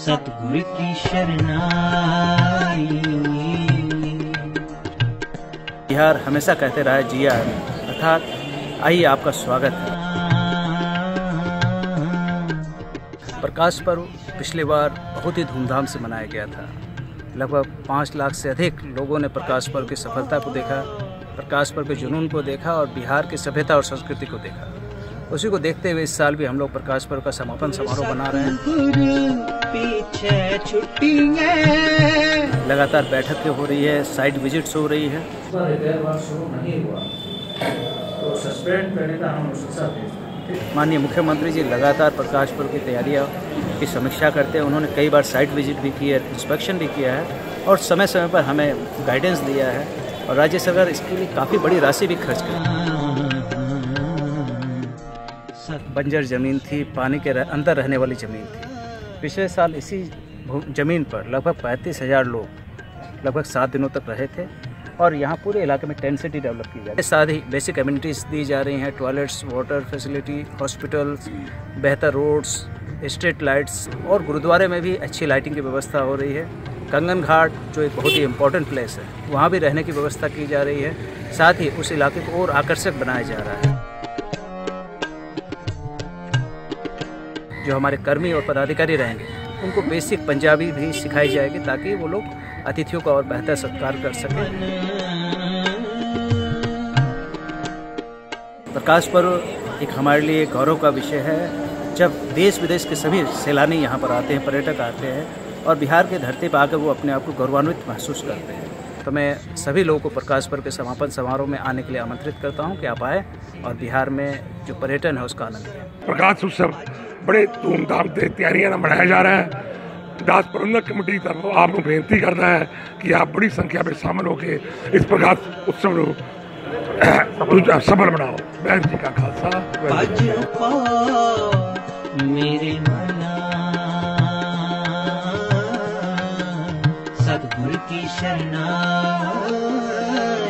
सतगुरु की शरणाई। बिहार हमेशा कहते रहा जिया, अर्थात आइए आपका स्वागत है। प्रकाश पर्व पिछली बार बहुत ही धूमधाम से मनाया गया था। लगभग 5 लाख से अधिक लोगों ने प्रकाश पर्व की सफलता को देखा, प्रकाश पर्व के जुनून को देखा और बिहार की सभ्यता और संस्कृति को देखा। उसी को देखते हुए इस साल भी हम लोग प्रकाश पर्व का समापन समारोह बना रहे हैं। लगातार बैठकें हो रही है, साइट विजिट्स हो रही है। शुरू नहीं हुआ तो सस्पेंड करने का हम माननीय मुख्यमंत्री जी लगातार प्रकाश पर्व की तैयारियां की समीक्षा करते हैं। उन्होंने कई बार साइट विजिट भी की है, इंस्पेक्शन भी किया है और समय समय पर हमें गाइडेंस दिया है और राज्य सरकार इसके लिए काफ़ी बड़ी राशि भी खर्च की। बंजर ज़मीन थी, पानी के अंदर रहने वाली ज़मीन थी। पिछले साल इसी ज़मीन पर लगभग 35,000 लोग लगभग 7 दिनों तक रहे थे और यहाँ पूरे इलाके में टेंट सिटी डेवलप की जा रही है। साथ ही बेसिक एमिनिटीज़ दी जा रही हैं, टॉयलेट्स, वाटर फैसिलिटी, हॉस्पिटल्स, बेहतर रोड्स, स्ट्रीट लाइट्स और गुरुद्वारे में भी अच्छी लाइटिंग की व्यवस्था हो रही है। कंगन घाट जो एक बहुत ही इम्पोर्टेंट प्लेस है, वहाँ भी रहने की व्यवस्था की जा रही है। साथ ही उस इलाके को और आकर्षक बनाया जा रहा है। जो हमारे कर्मी और पदाधिकारी रहेंगे उनको बेसिक पंजाबी भी सिखाई जाएगी ताकि वो लोग अतिथियों का और बेहतर सत्कार कर सकें। प्रकाश पर्व एक हमारे लिए गौरव का विषय है। जब देश विदेश के सभी सैलानी यहाँ पर आते हैं, पर्यटक आते हैं और बिहार के धरती पर आकर वो अपने आप को गौरवान्वित महसूस करते हैं। तो मैं सभी लोगों को प्रकाश पर्व के समापन समारोह में आने के लिए आमंत्रित करता हूँ कि आप आए और बिहार में जो पर्यटन है उसका आनंद लें। प्रकाश उत्सव बड़े धूमधाम से तैयारियां मनाया जा रहा है। दास प्रबंधक कमेटी की तरफ आपको बेनती करता है कि आप बड़ी संख्या में शामिल होकर इस प्रकाश उत्सव को सफल बनाओ। वाहिगुरू जी का खालसा, मेरे मना सतगुरु की शरणाई।